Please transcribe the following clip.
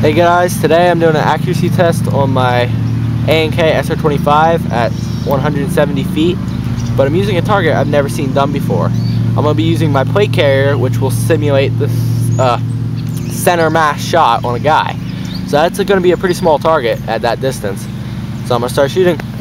Hey guys, today I'm doing an accuracy test on my A&K SR25 at 170 feet, but I'm using a target I've never seen done before. I'm going to be using my plate carrier, which will simulate this center mass shot on a guy. So that's going to be a pretty small target at that distance. So I'm going to start shooting.